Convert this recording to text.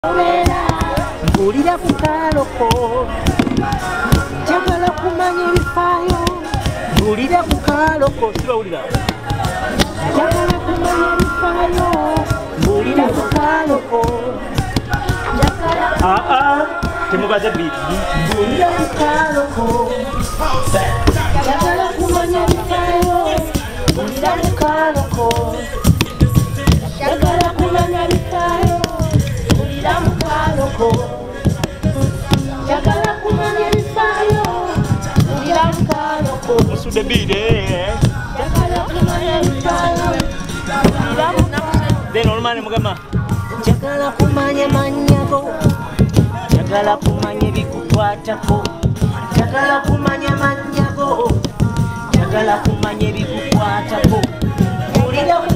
Mpulira ku kaloko njagala kumanya ebifaayo mpulira ku kaloko sibawulira njagala kumanya ebifaayo mpulira ku kaloko temubaze biiti mpulira ku kaloko njagala kumanya ebifaayo mpulira ku kaloko njagala kumanya ebifaayo mpulira mu kaloko njagala kumanya ebifaayo mpulira mu kaloko musudde biire njagala kumanya ebifaayo mpulira mu then olumane mugama njagala kumanya manyago njagala kumanya ebikukwatako njagala kumanya manyago njagala kumanya ebikukwatako mpulira